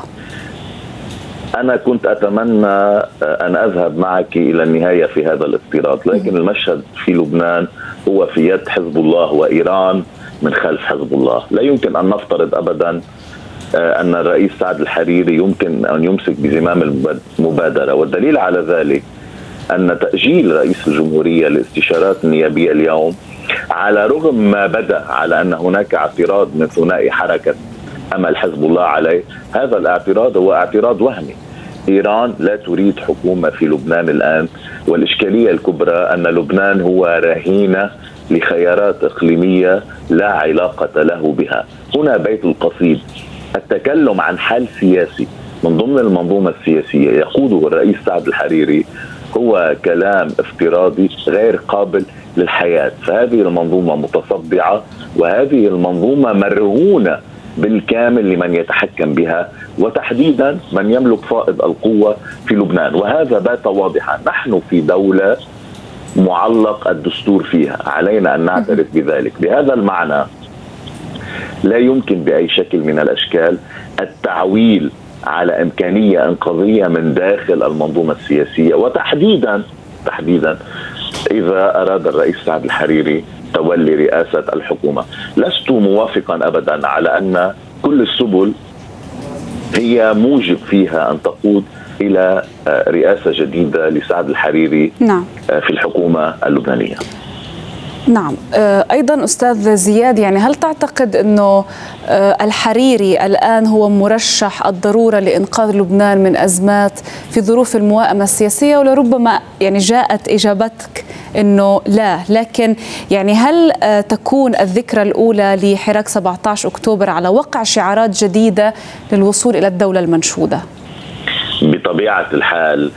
أنا كنت أتمنى أن أذهب معك إلى النهاية في هذا الافتراض، لكن المشهد في لبنان هو في يد حزب الله وإيران من خلف حزب الله. لا يمكن أن نفترض أبدا أن الرئيس سعد الحريري يمكن أن يمسك بزمام المبادرة، والدليل على ذلك أن تأجيل رئيس الجمهورية للاستشارات النيابية اليوم، على رغم ما بدأ على أن هناك اعتراض من ثنائي حركة أمل حزب الله عليه، هذا الاعتراض هو اعتراض وهمي. إيران لا تريد حكومة في لبنان الآن، والإشكالية الكبرى أن لبنان هو رهينة لخيارات إقليمية لا علاقة له بها. هنا بيت القصيد. التكلم عن حل سياسي من ضمن المنظومة السياسية يقوده الرئيس سعد الحريري هو كلام افتراضي غير قابل للحياة. فهذه المنظومة متصدعة، وهذه المنظومة مرهونة بالكامل لمن يتحكم بها، وتحديدا من يملك فائض القوة في لبنان، وهذا بات واضحا. نحن في دولة معلق الدستور فيها، علينا أن نعترف بذلك. بهذا المعنى لا يمكن بأي شكل من الأشكال التعويل على إمكانية إنقاذية من داخل المنظومة السياسية، وتحديدا تحديدا إذا أراد الرئيس سعد الحريري تولي رئاسة الحكومة. لست موافقا أبدا على أن كل السبل هي موجب فيها أن تقود إلى رئاسة جديدة لسعد الحريري نعم. في الحكومة اللبنانية. نعم. أيضا أستاذ زياد، يعني هل تعتقد أنه الحريري الآن هو مرشح الضرورة لإنقاذ لبنان من أزمات في ظروف الموائمة السياسية؟ ولربما يعني جاءت إجابتك أنه لا، لكن يعني هل تكون الذكرى الأولى لحراك سبعة عشر أكتوبر على وقع شعارات جديدة للوصول إلى الدولة المنشودة؟ بطبيعة الحال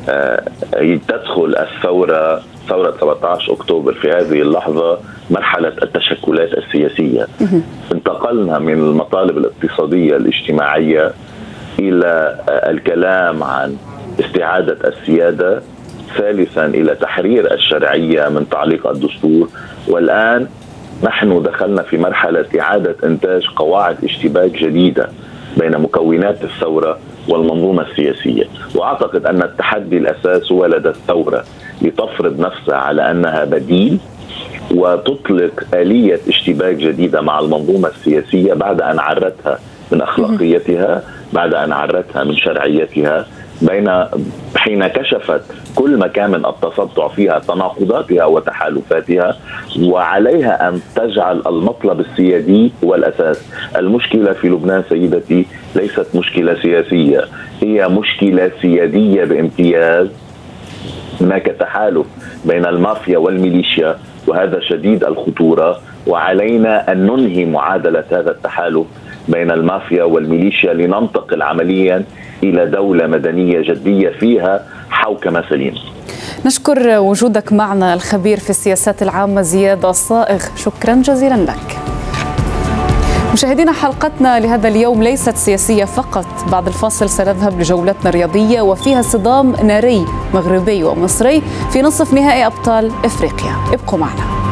تدخل الثورة ثورة سبعة عشر أكتوبر في هذه اللحظة مرحلة التشكلات السياسية. انتقلنا من المطالب الاقتصادية الاجتماعية إلى الكلام عن استعادة السيادة، ثالثا إلى تحرير الشرعية من تعليق الدستور، والآن نحن دخلنا في مرحلة إعادة إنتاج قواعد اشتباك جديدة بين مكونات الثورة والمنظومة السياسية. وأعتقد أن التحدي الأساس هو لدى الثورة لتفرض نفسها على أنها بديل وتطلق آلية اشتباك جديدة مع المنظومة السياسية بعد أن عرتها من أخلاقيتها، بعد أن عرتها من شرعيتها، بين حين كشفت كل مكان من التصدع فيها تناقضاتها وتحالفاتها، وعليها أن تجعل المطلب السيادي هو الأساس. المشكلة في لبنان سيدتي ليست مشكلة سياسية، هي مشكلة سيادية بامتياز. هناك تحالف بين المافيا والميليشيا، وهذا شديد الخطورة، وعلينا أن ننهي معادلة هذا التحالف بين المافيا والميليشيا لننتقل عمليا إلى دولة مدنية جدية فيها حوكمة سليمة. نشكر وجودك معنا الخبير في السياسات العامة زياد الصائغ، شكرا جزيلا لك. مشاهدينا، حلقتنا لهذا اليوم ليست سياسية فقط. بعد الفاصل سنذهب لجولتنا الرياضية وفيها صدام ناري مغربي ومصري في نصف نهائي أبطال إفريقيا. ابقوا معنا.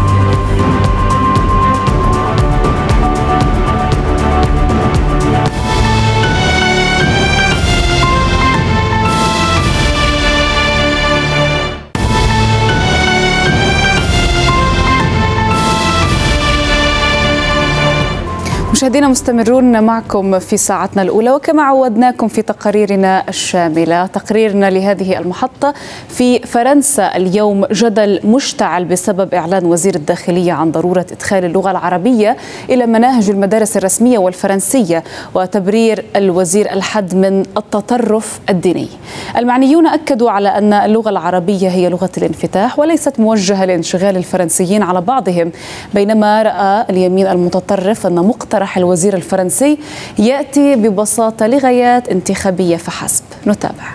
مشاهدينا، مستمرون معكم في ساعتنا الأولى، وكما عودناكم في تقاريرنا الشاملة. تقريرنا لهذه المحطة: في فرنسا اليوم جدل مشتعل بسبب إعلان وزير الداخلية عن ضرورة إدخال اللغة العربية إلى مناهج المدارس الرسمية والفرنسية، وتبرير الوزير الحد من التطرف الديني. المعنيون أكدوا على أن اللغة العربية هي لغة الانفتاح وليست موجهة لانشغال الفرنسيين على بعضهم، بينما رأى اليمين المتطرف أن مقترح الوزير الفرنسي يأتي ببساطة لغايات انتخابية فحسب. نتابع.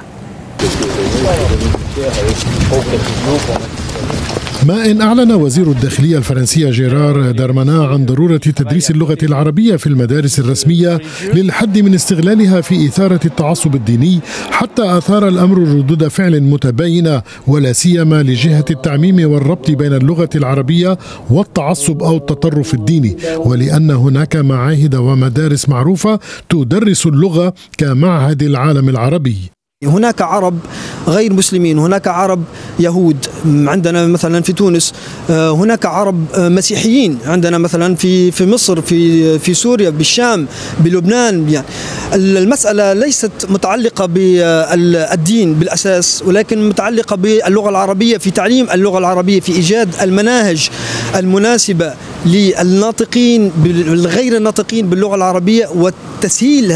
ما إن أعلن وزير الداخلية الفرنسي جيرار دارمانا عن ضرورة تدريس اللغة العربية في المدارس الرسمية للحد من استغلالها في إثارة التعصب الديني، حتى أثار الأمر ردود فعل متباينة، ولا سيما لجهة التعميم والربط بين اللغة العربية والتعصب أو التطرف الديني، ولأن هناك معاهد ومدارس معروفة تدرس اللغة كمعهد العالم العربي. هناك عرب غير مسلمين، هناك عرب يهود عندنا مثلا في تونس، هناك عرب مسيحيين عندنا مثلا في في مصر، في في سوريا، بالشام، بلبنان. يعني المسألة ليست متعلقة بالدين بالأساس، ولكن متعلقة باللغة العربية، في تعليم اللغة العربية، في إيجاد المناهج المناسبة للناطقين الغير الناطقين باللغة العربية، وتسهيل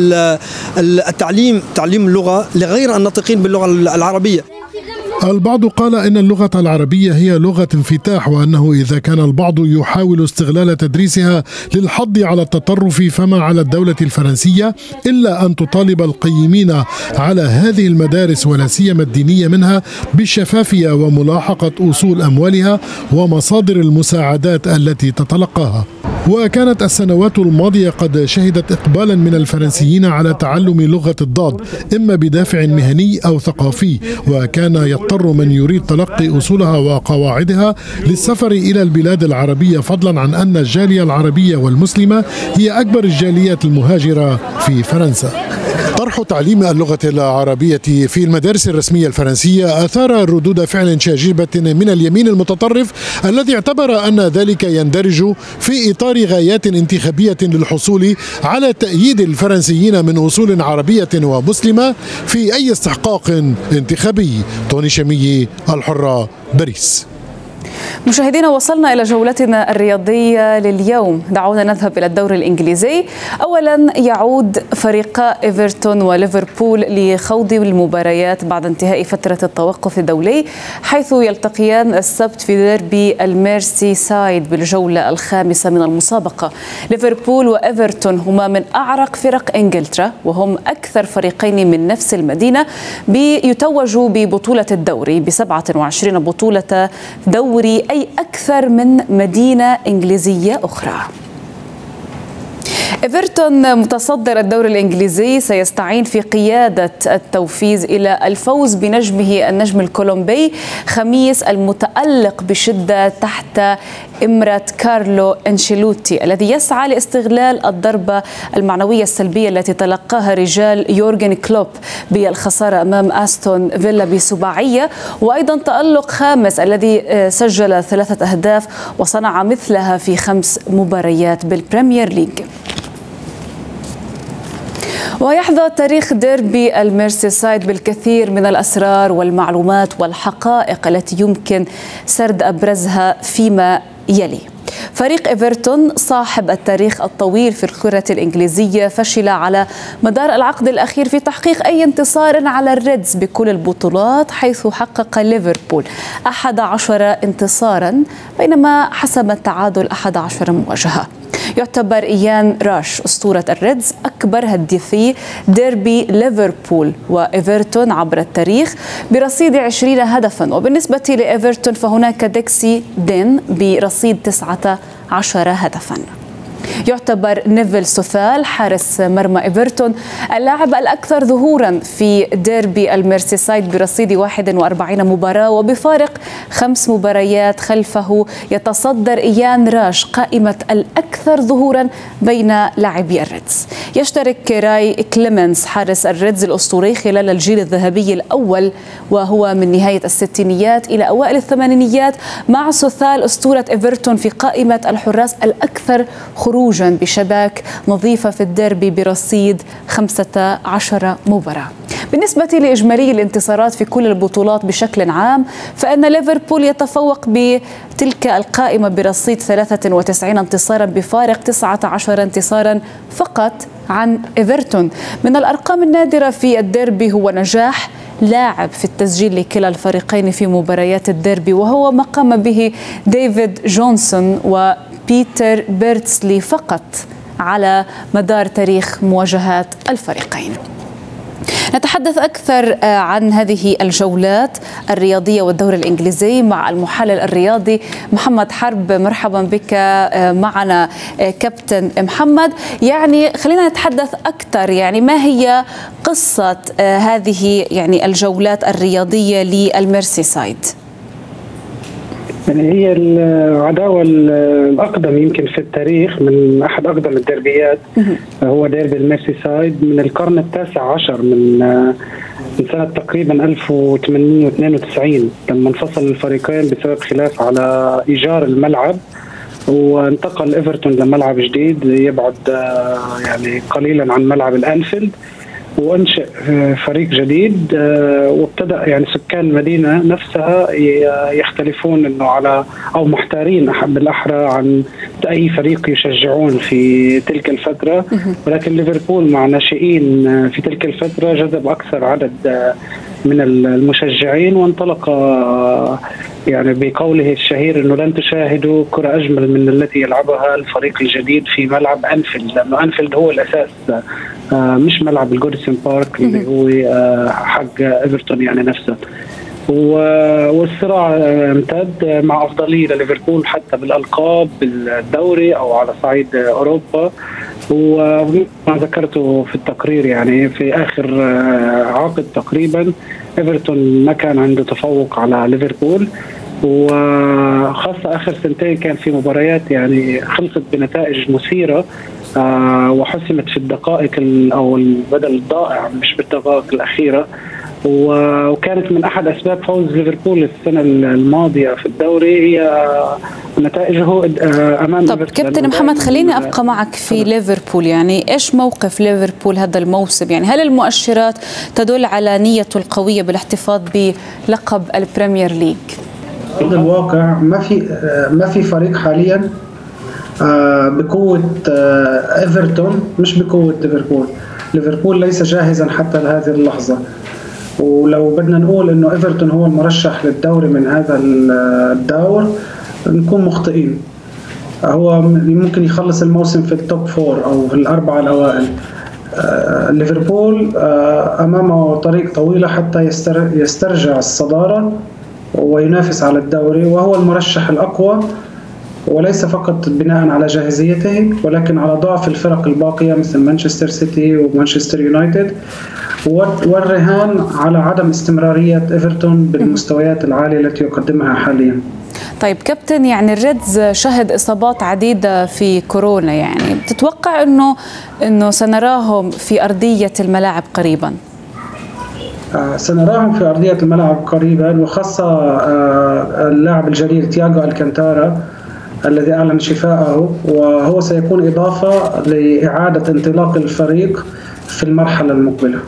التعليم تعليم اللغة لغير الناطقين باللغة العربية. البعض قال إن اللغة العربية هي لغة انفتاح، وأنه إذا كان البعض يحاول استغلال تدريسها للحض على التطرف فما على الدولة الفرنسية إلا أن تطالب القيمين على هذه المدارس ولا سيما الدينية منها بالشفافية وملاحقة أصول أموالها ومصادر المساعدات التي تتلقاها. وكانت السنوات الماضية قد شهدت إقبالا من الفرنسيين على تعلم لغة الضاد، إما بدافع مهني أو ثقافي، وكان يضطر من يريد تلقي أصولها وقواعدها للسفر إلى البلاد العربية، فضلا عن أن الجالية العربية والمسلمة هي أكبر الجاليات المهاجرة في فرنسا. طرح تعليم اللغة العربية في المدارس الرسمية الفرنسية أثار ردود فعل شاجبة من اليمين المتطرف، الذي اعتبر أن ذلك يندرج في إطار غايات انتخابية للحصول على تأييد الفرنسيين من أصول عربية ومسلمة في أي استحقاق انتخابي. توني شمي، الحرة، باريس. مشاهدينا، وصلنا إلى جولتنا الرياضية لليوم. دعونا نذهب إلى الدوري الإنجليزي. أولا يعود فريقا إيفرتون وليفربول لخوض المباريات بعد انتهاء فترة التوقف الدولي، حيث يلتقيان السبت في ديربي الميرسي سايد بالجولة الخامسة من المسابقة. ليفربول وإيفرتون هما من أعرق فرق إنجلترا، وهم أكثر فريقين من نفس المدينة بيتوجوا ببطولة الدوري بسبعة وعشرين بطولة دوري، أي أكثر من مدينة إنجليزية أخرى. إيفرتون متصدر الدوري الإنجليزي سيستعين في قيادة التوفيز إلى الفوز بنجمه النجم الكولومبي خميس المتألق بشدة تحت إمرة كارلو أنشيلوتي، الذي يسعى لاستغلال الضربة المعنوية السلبية التي تلقاها رجال يورغن كلوب بالخسارة أمام أستون فيلا بسباعية، وأيضا تألق خامس الذي سجل ثلاثة أهداف وصنع مثلها في خمس مباريات بالبريمير ليج. ويحظى تاريخ ديربي الميرسيسايد بالكثير من الأسرار والمعلومات والحقائق التي يمكن سرد أبرزها فيما يلي. فريق إيفرتون صاحب التاريخ الطويل في الكرة الإنجليزية فشل على مدار العقد الأخير في تحقيق أي انتصار على الريدز بكل البطولات، حيث حقق ليفربول أحد عشر انتصارا بينما حسم التعادل أحد عشر مواجهة. يعتبر إيان راش أسطورة الريدز أكبر هدافي ديربي ليفربول وإيفرتون عبر التاريخ برصيد عشرين هدفا، وبالنسبة لإيفرتون فهناك ديكسي دين برصيد تسعة عشر هدفا. يعتبر نيفل سوثال حارس مرمى إيفرتون اللاعب الأكثر ظهورا في ديربي الميرسيسايد برصيد واحد وأربعين مباراة، وبفارق خمس مباريات خلفه يتصدر إيان راش قائمة الأكثر ظهورا بين لاعبي الريدز. يشترك راي كليمنز حارس الريدز الأسطوري خلال الجيل الذهبي الأول وهو من نهاية الستينيات إلى أوائل الثمانينيات مع سوثال أسطورة إيفرتون في قائمة الحراس الأكثر خروجا بشباك نظيفة في الديربي برصيد خمسة عشر مباراة. بالنسبة لإجمالي الانتصارات في كل البطولات بشكل عام، فإن ليفربول يتفوق بتلك القائمة برصيد ثلاثة وتسعين انتصارا بفارق تسعة عشر انتصارا فقط عن إيفرتون. من الأرقام النادرة في الديربي هو نجاح لاعب في التسجيل لكلا الفريقين في مباريات الديربي، وهو ما قام به ديفيد جونسون وبيتر بيرتسلي فقط على مدار تاريخ مواجهات الفريقين. نتحدث أكثر عن هذه الجولات الرياضية والدوري الإنجليزي مع المحلل الرياضي محمد حرب. مرحبا بك معنا كابتن محمد. يعني خلينا نتحدث أكثر، يعني ما هي قصة هذه يعني الجولات الرياضية للميرسيسايد؟ يعني هي العداوة الأقدم يمكن في التاريخ، من أحد أقدم الدربيات هو ديربي الميرسيسايد من القرن التاسع عشر، من من سنة تقريبا ألف وثمانمئة واثنين وتسعين لما انفصل الفريقين بسبب خلاف على إيجار الملعب، وانتقل إيفرتون لملعب جديد يبعد يعني قليلا عن ملعب الأنفيلد، وانشئ فريق جديد، وابتدأ يعني سكان المدينة نفسها يختلفون انه على او محتارين بالاحرى عن اي فريق يشجعون في تلك الفترة، ولكن ليفربول مع ناشئين في تلك الفترة جذب اكثر عدد من المشجعين، وانطلق يعني بقوله الشهير انه لن تشاهدوا كرة اجمل من التي يلعبها الفريق الجديد في ملعب انفيلد، لانه انفيلد هو الاساس مش ملعب الجودسون بارك اللي هو حق ايفرتون يعني نفسه. والصراع امتد مع افضليه لليفربول حتى بالالقاب بالدوري او على صعيد اوروبا، وما ذكرته في التقرير يعني في اخر عقد تقريبا ايفرتون ما كان عنده تفوق على ليفربول، وخاصة آخر سنتين كان في مباريات يعني خلصت بنتائج مثيرة آه وحسمت في الدقائق أو البدل الضائع مش بالدقائق الأخيرة، وكانت من أحد أسباب فوز ليفربول السنة الماضية في الدوري هي نتائجه أمام. طب كابتن محمد خليني أبقى معك في ليفربول، يعني إيش موقف ليفربول هذا الموسم؟ يعني هل المؤشرات تدل على نيته القوية بالاحتفاظ بلقب البريمير ليج؟ في الواقع ما في ما في فريق حاليا بقوة ايفرتون مش بقوة ليفربول. ليفربول ليس جاهزا حتى لهذه اللحظة، ولو بدنا نقول انه ايفرتون هو المرشح للدوري من هذا الدور نكون مخطئين. هو ممكن يخلص الموسم في التوب فور او في الاربعة الاوائل. ليفربول امامه طريق طويلة حتى يسترجع الصدارة وينافس على الدوري، وهو المرشح الأقوى، وليس فقط بناء على جاهزيته ولكن على ضعف الفرق الباقية مثل مانشستر سيتي ومانشستر يونايتد، والرهان على عدم استمرارية إيفرتون بالمستويات العالية التي يقدمها حاليا. طيب كابتن، يعني الريدز شهد إصابات عديدة في كورونا، يعني بتتوقع أنه أنه سنراهم في أرضية الملاعب قريباً؟ سنراهم في أرضية الملعب قريبا، وخاصة اللاعب الجديد تياغو الكانتارا الذي أعلن شفاءه، وهو سيكون إضافة لإعادة انطلاق الفريق في المرحلة المقبلة.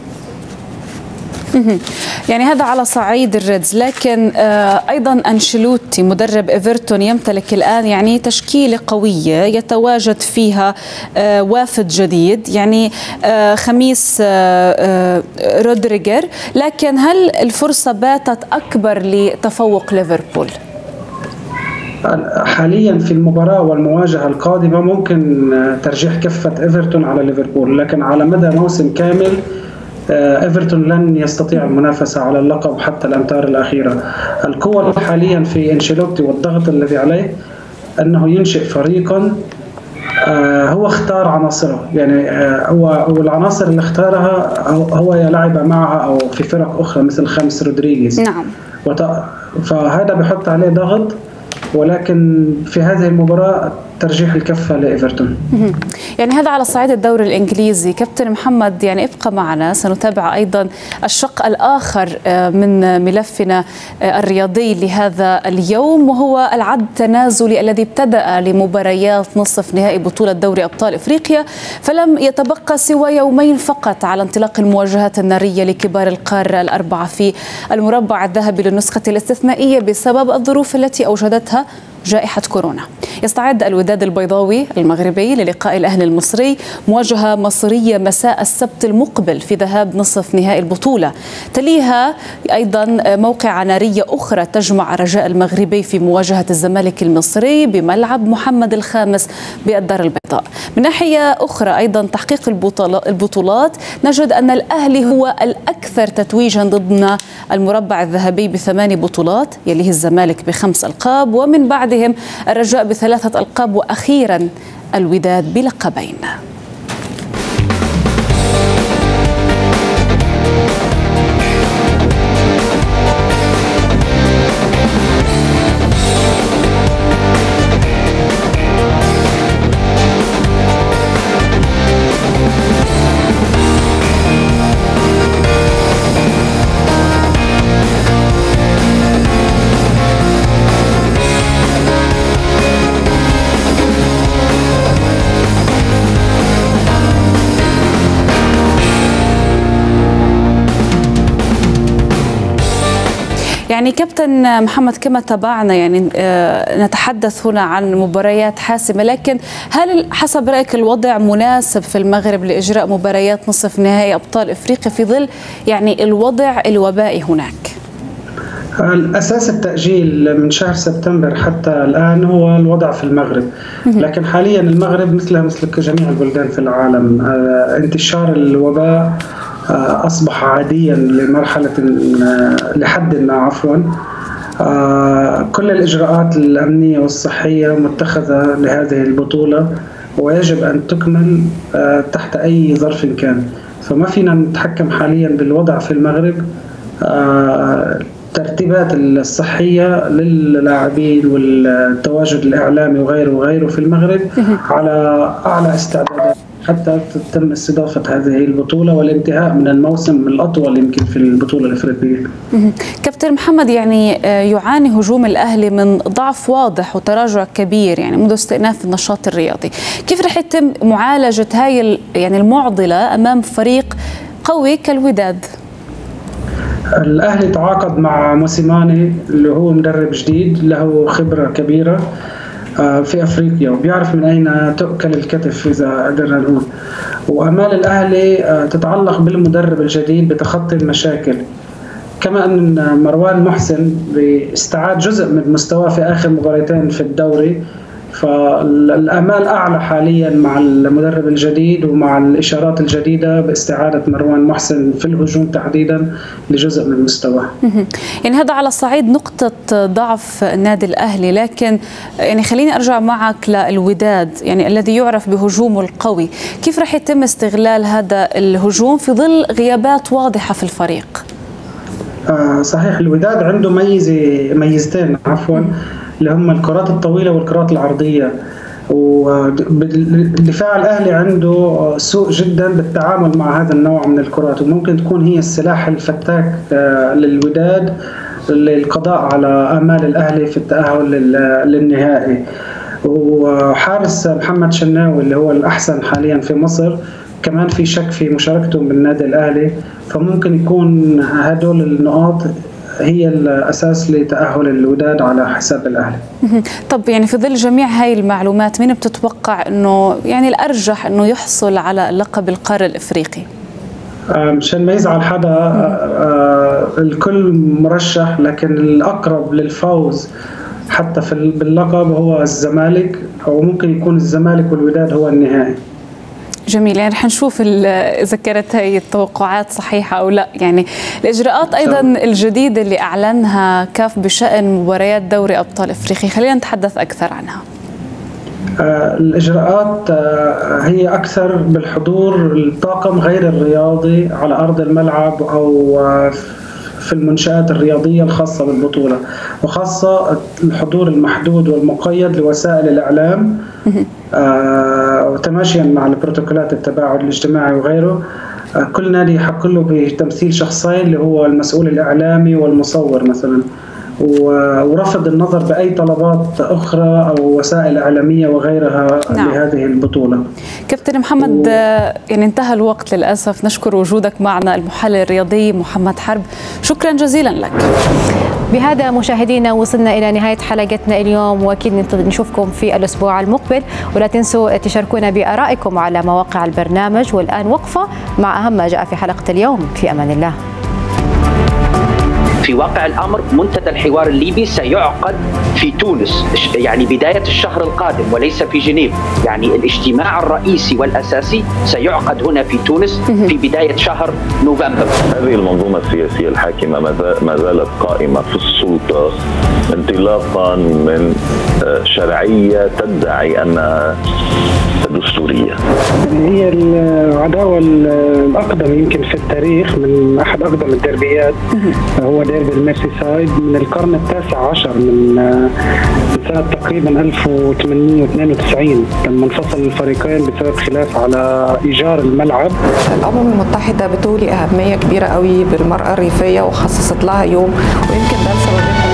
يعني هذا على صعيد الريدز، لكن أيضا أنشيلوتي مدرب إيفرتون يمتلك الآن يعني تشكيلة قوية يتواجد فيها وافد جديد، يعني خميس رودريجر، لكن هل الفرصة باتت أكبر لتفوق ليفربول؟ حاليا في المباراة والمواجهة القادمة ممكن ترجيح كفة إيفرتون على ليفربول، لكن على مدى موسم كامل إيفرتون لن يستطيع المنافسة على اللقب حتى الأمتار الأخيرة. القوة حاليا في أنشيلوتي والضغط الذي عليه أنه ينشئ فريقا هو اختار عناصره، يعني هو والعناصر اللي اختارها هو لعب معها او في فرق اخرى مثل خامس رودريغيز. نعم. فهذا بحط عليه ضغط، ولكن في هذه المباراة ترجيح الكفة لإيفرتون. يعني هذا على صعيد الدوري الإنجليزي. كابتن محمد يعني ابقى معنا، سنتابع أيضا الشق الآخر من ملفنا الرياضي لهذا اليوم، وهو العد التنازلي الذي ابتدأ لمباريات نصف نهائي بطولة دوري أبطال إفريقيا، فلم يتبقى سوى يومين فقط على انطلاق المواجهات النارية لكبار القارة الأربعة في المربع الذهبي للنسخة الاستثنائية بسبب الظروف التي أوجدتها جائحة كورونا. يستعد الوداد البيضاوي المغربي للقاء الأهلي المصري، مواجهة مصرية مساء السبت المقبل في ذهاب نصف نهائي البطولة. تليها أيضا موقع نارية أخرى تجمع الرجاء المغربي في مواجهة الزمالك المصري بملعب محمد الخامس بالدار البيضاء. من ناحية أخرى أيضا تحقيق البطولات، نجد أن الأهلي هو الأكثر تتويجا ضمن المربع الذهبي بثماني بطولات، يليه الزمالك بخمس ألقاب، ومن بعدهم الرجاء بثلاثة ألقاب، وأخيرا الوداد بلقبين. يعني كابتن محمد، كما تابعنا يعني نتحدث هنا عن مباريات حاسمة، لكن هل حسب رأيك الوضع مناسب في المغرب لإجراء مباريات نصف نهائي أبطال إفريقيا في ظل يعني الوضع الوبائي هناك؟ الأساس التأجيل من شهر سبتمبر حتى الآن هو الوضع في المغرب، لكن حاليا المغرب مثلها مثل جميع البلدان في العالم، انتشار الوباء أصبح عاديا لمرحلة لحد ما عفوا كل الإجراءات الأمنية والصحية متخذة لهذه البطولة، ويجب أن تكمل تحت أي ظرف كان. فما فينا نتحكم حاليا بالوضع في المغرب. الترتيبات الصحية للاعبين والتواجد الإعلامي وغيره وغيره في المغرب على أعلى استعدادات حتى تتم استضافة هذه البطولة والانتهاء من الموسم الأطول يمكن في البطولة الإفريقية. كابتن محمد، يعني يعاني هجوم الأهلي من ضعف واضح وتراجع كبير يعني منذ استئناف النشاط الرياضي. كيف رح يتم معالجة هاي يعني المعضلة أمام فريق قوي كالوداد؟ الأهلي تعاقد مع موسيماني اللي هو مدرب جديد له خبرة كبيرة في أفريقيا وبيعرف من أين تؤكل الكتف إذا قدرنا نقول، وأمال الأهلي تتعلق بالمدرب الجديد بتخطي المشاكل. كما أن مروان محسن استعاد جزء من مستواه في آخر مباراتين في الدوري، فالآمال أعلى حاليا مع المدرب الجديد ومع الإشارات الجديدة باستعادة مروان محسن في الهجوم تحديدا لجزء من مستواه. يعني هذا على صعيد نقطة ضعف النادي الأهلي، لكن يعني خليني أرجع معك للوداد يعني الذي يعرف بهجومه القوي. كيف رح يتم استغلال هذا الهجوم في ظل غيابات واضحة في الفريق؟ آه صحيح، الوداد عنده ميزة ميزتين عفوا اللي هم الكرات الطويلة والكرات العرضية، ودفاع الأهلي عنده سوء جدا بالتعامل مع هذا النوع من الكرات، وممكن تكون هي السلاح الفتاك للوداد للقضاء على آمال الأهلي في التأهل للنهائي. وحارس محمد شناوي اللي هو الأحسن حاليا في مصر كمان في شك في مشاركته بالنادي الأهلي، فممكن يكون هدول النقاط هي الأساس لتأهل الوداد على حساب الأهلي. طب يعني في ظل جميع هاي المعلومات مين بتتوقع أنه يعني الأرجح أنه يحصل على لقب القارة الإفريقي؟ مشان ما يزعل حدا، الكل مرشح، لكن الأقرب للفوز حتى في باللقب هو الزمالك، أو ممكن يكون الزمالك والوداد هو النهائي. جميل، يعني رح نشوف إذا كانت هي التوقعات صحيحة أو لا. يعني الإجراءات أيضا الجديدة اللي أعلنها كاف بشأن مباريات دوري أبطال إفريقيا، خلينا نتحدث أكثر عنها. الإجراءات هي أكثر بالحضور الطاقم غير الرياضي على أرض الملعب أو في المنشآت الرياضية الخاصة بالبطولة، وخاصة الحضور المحدود والمقيد لوسائل الإعلام وتماشيا مع البروتوكولات التباعد الاجتماعي وغيره. كل نادي يحق له بتمثيل شخصين اللي هو المسؤول الإعلامي والمصور مثلا، ورفض النظر بأي طلبات أخرى أو وسائل إعلامية وغيرها. نعم. لهذه البطولة. كابتن محمد، و... يعني انتهى الوقت للأسف. نشكر وجودك معنا المحلل الرياضي محمد حرب، شكرا جزيلا لك. بهذا مشاهدينا وصلنا إلى نهاية حلقتنا اليوم، وأكيد نشوفكم في الأسبوع المقبل، ولا تنسوا تشاركونا بآرائكم على مواقع البرنامج. والآن وقفة مع أهم ما جاء في حلقة اليوم. في أمان الله. في واقع الأمر منتدى الحوار الليبي سيعقد في تونس، يعني بداية الشهر القادم وليس في جنيف. يعني الاجتماع الرئيسي والأساسي سيعقد هنا في تونس في بداية شهر نوفمبر. هذه المنظومة السياسية الحاكمة ما زالت قائمة في السلطة انطلاقا من شرعية تدعي أنها دستورية. هي العداوة الأقدم يمكن في التاريخ، من أحد أقدم الدربيات هو ديربي الميرسيسايد من القرن التاسع عشر، من سنة تقريبا ألف وثمانمئة واثنين وتسعين لما انفصل الفريقين بسبب خلاف على إيجار الملعب. الأمم المتحدة بتولي أهمية كبيرة قوي بالمرأة الريفية وخصصت لها يوم، ويمكن ده السبب